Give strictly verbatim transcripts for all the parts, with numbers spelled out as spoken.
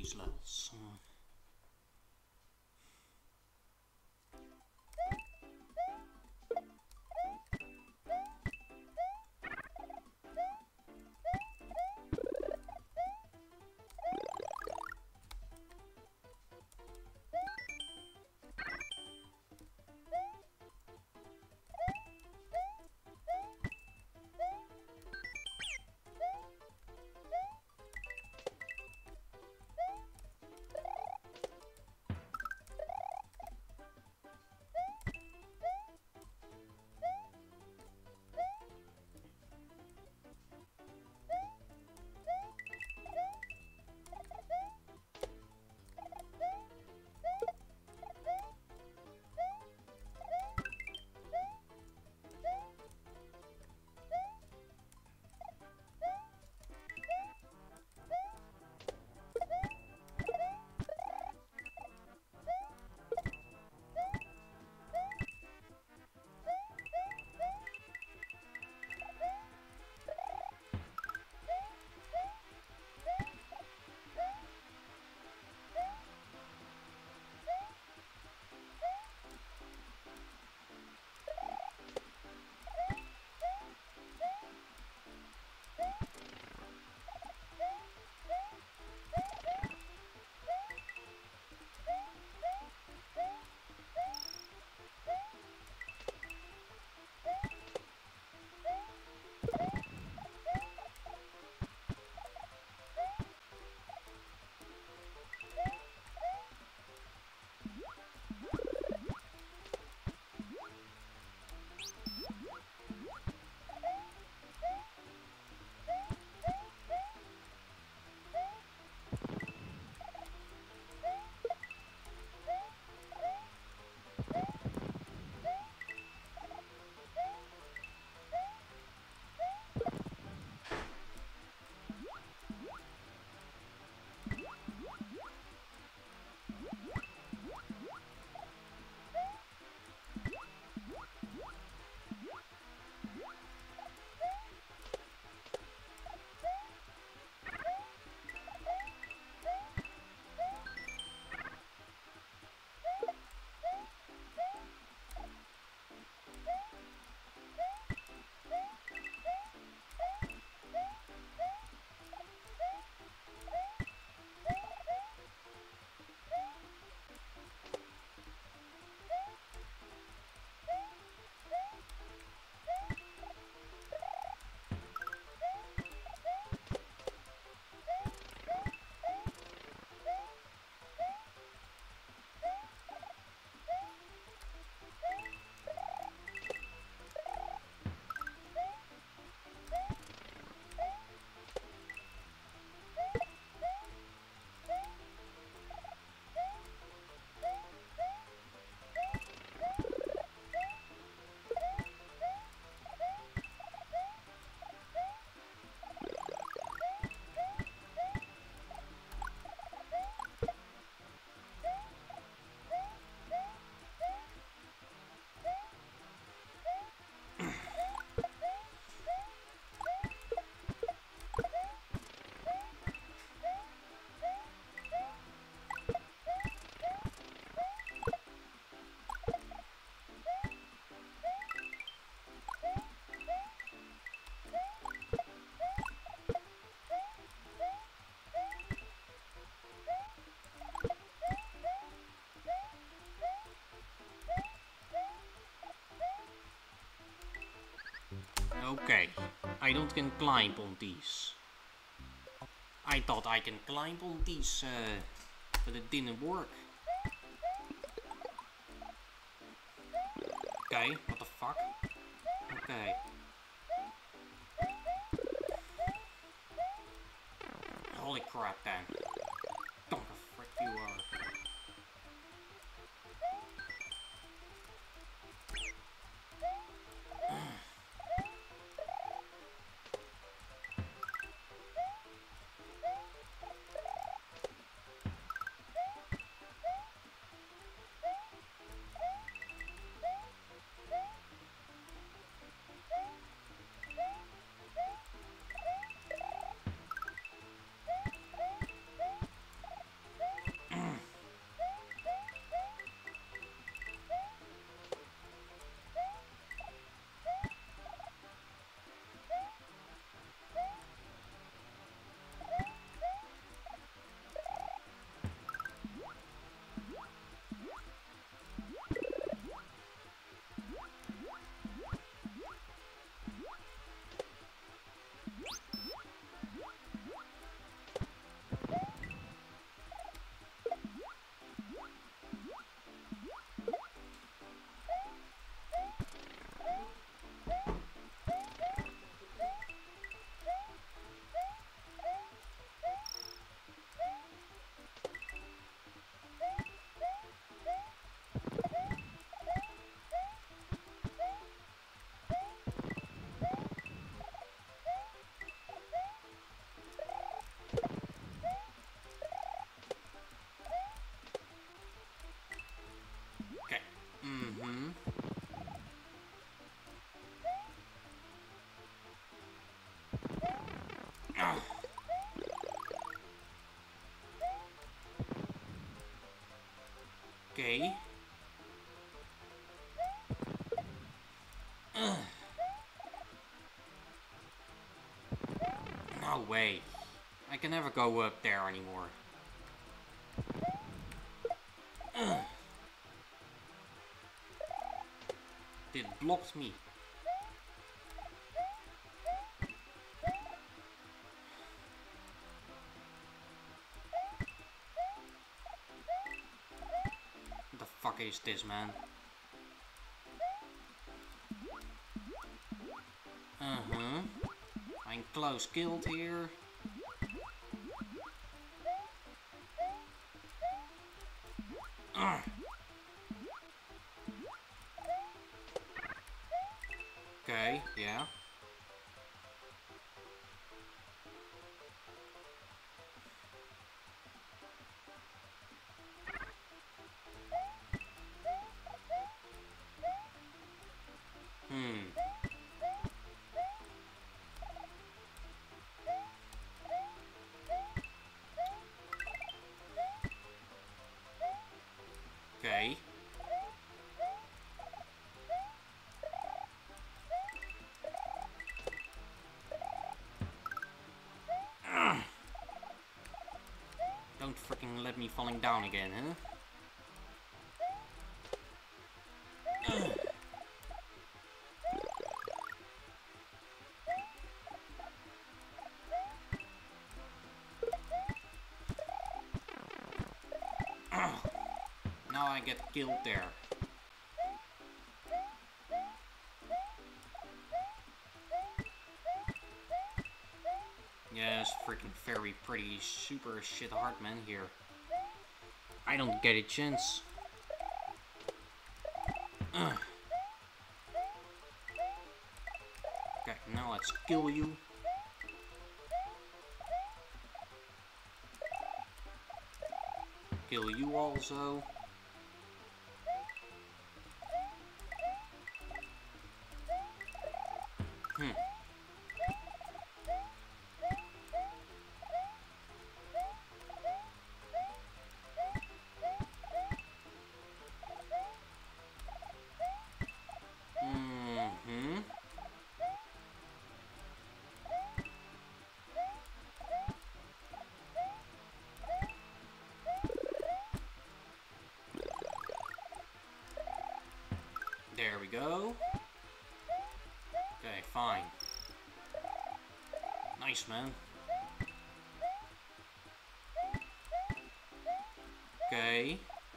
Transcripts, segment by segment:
these levels. Uh, Okay, I don't can climb on these. I thought I can climb on these, uh, but it didn't work. Okay, what the fuck? Okay. Holy crap then. Don't the frick you are. No way. I can never go up there anymore. Ugh. It blocked me. What the fuck is this, man? Uh-huh. I'm close killed here. Ugh. Okay, yeah. Hmm. Okay. Ugh. Don't freaking let me falling down again, huh? Ugh. Ugh. Now I get killed there. Yeah, it's freaking very pretty super shit hard, man, here. I don't get a chance. Ugh. Okay, now let's kill you. Kill you also. Hmm. Mm-hmm. There we go. Okay, fine. Nice, man. Okay.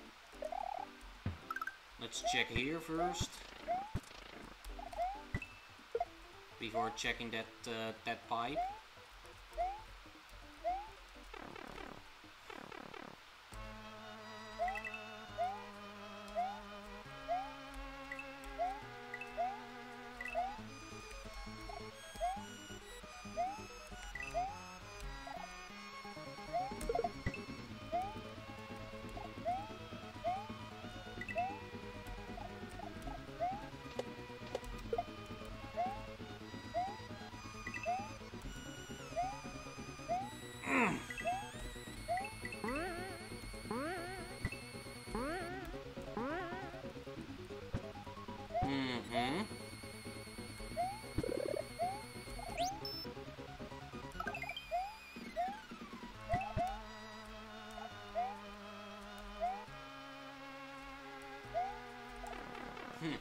Let's check here first. Before checking that uh, that pipe. Mm-hmm. Hmm.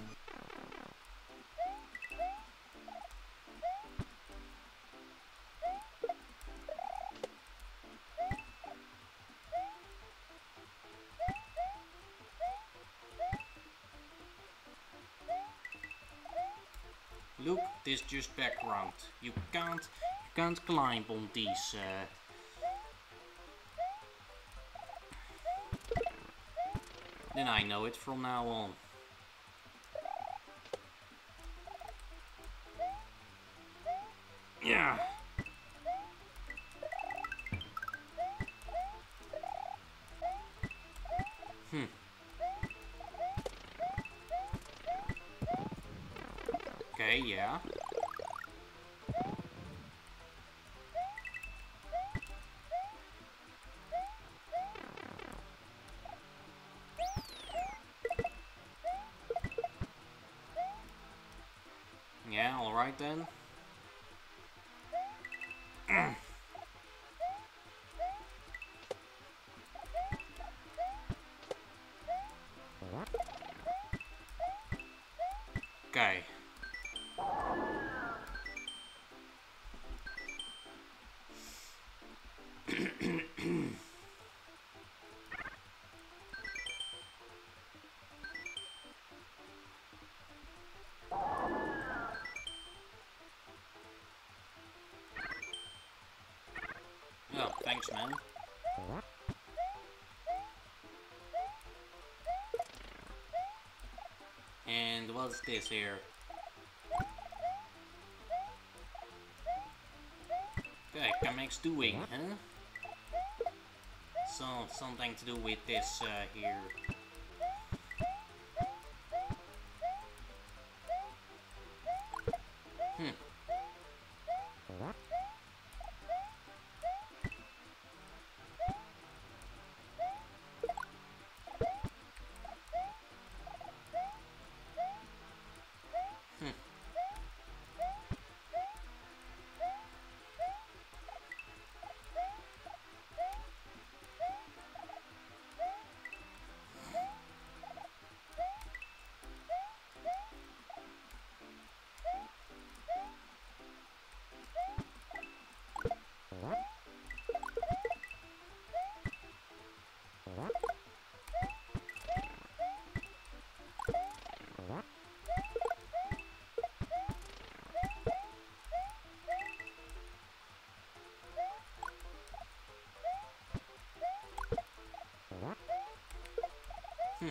Look, this just background. You can't, you can't climb on these. Uh... Then I know it from now on. Yeah. Hmm. Okay, yeah. Yeah, alright then. Oh, thanks, man. And what's this here? Okay, Kamek's doing, huh? So, something to do with this uh, here. Hmm. Hmm.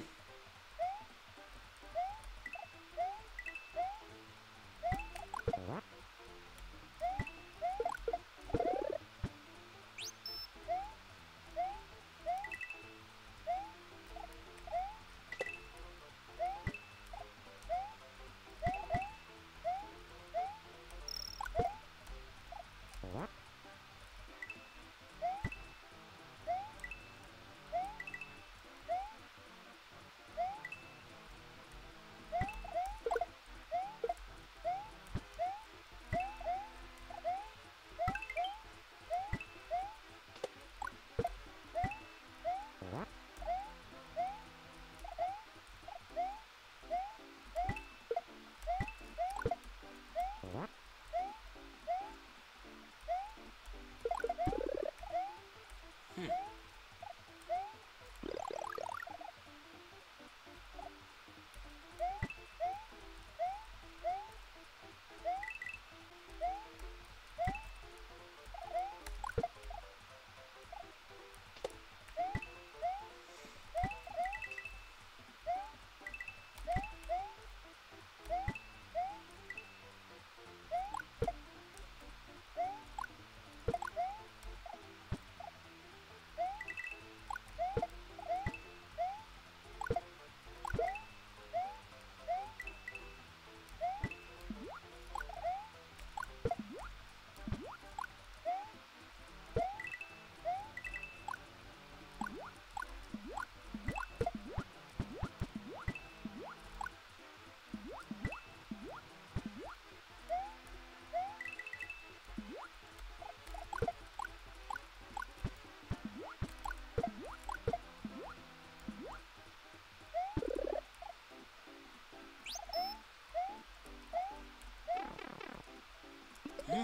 Hmm?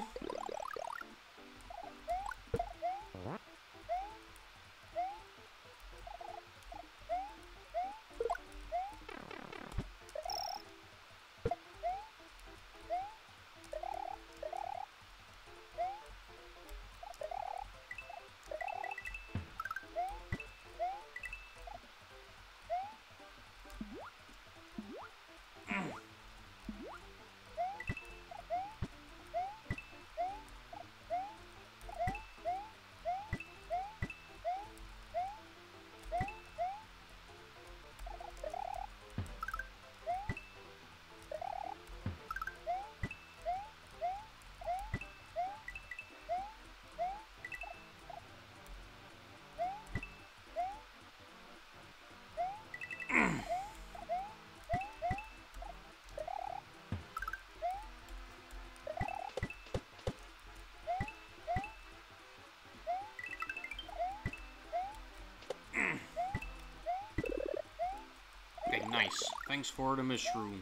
Okay, nice. Thanks for the mushroom.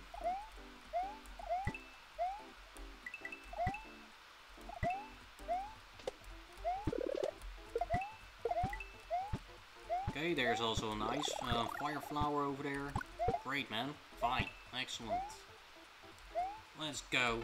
Okay, there's also a nice uh, fire flower over there. Great, man. Fine. Excellent. Let's go.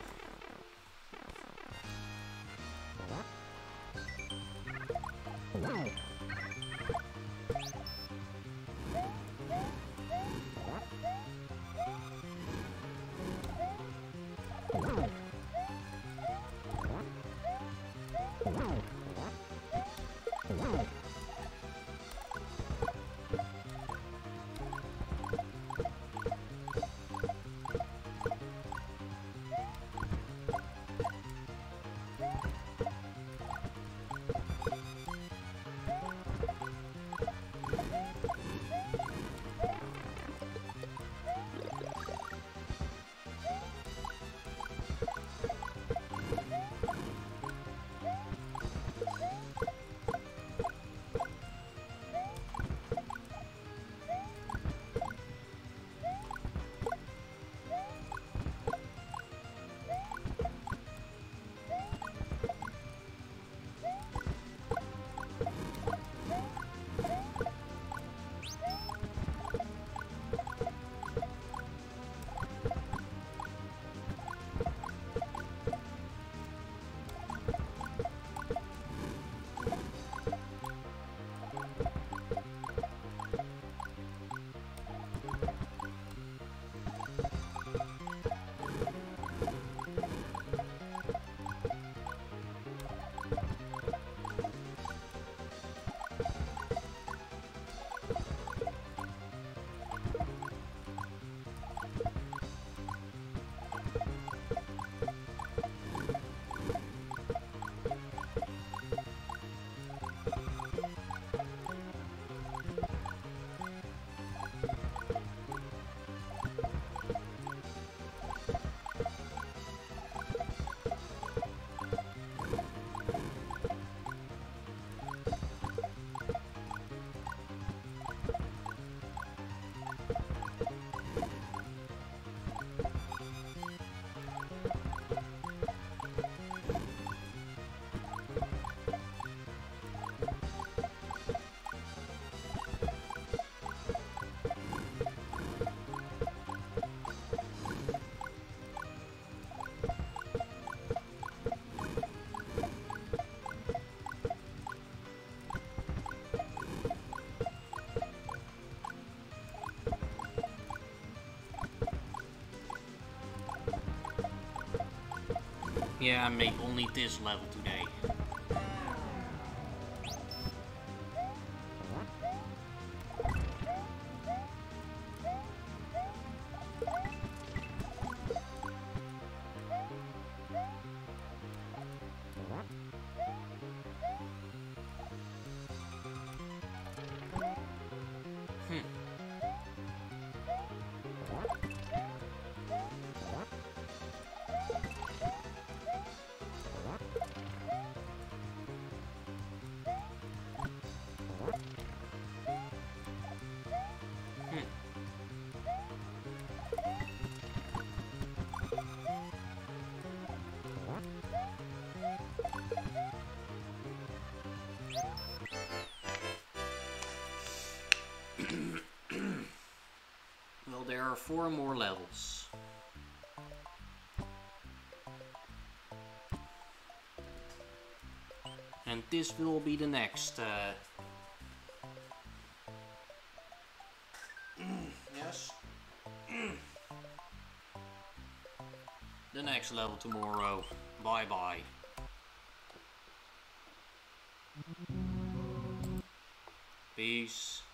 Yeah, I made only this level today. Well, there are four more levels. And this will be the next. Uh... yes. The next level tomorrow. Bye bye. Peace.